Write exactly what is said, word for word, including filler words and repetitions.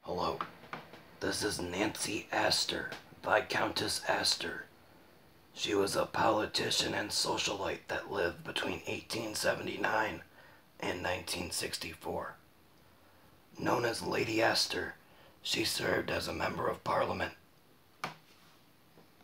Hello, this is Nancy Astor, Viscountess Astor. She was a politician and socialite that lived between eighteen seventy-nine and nineteen sixty-four. Known as Lady Astor, she served as a member of Parliament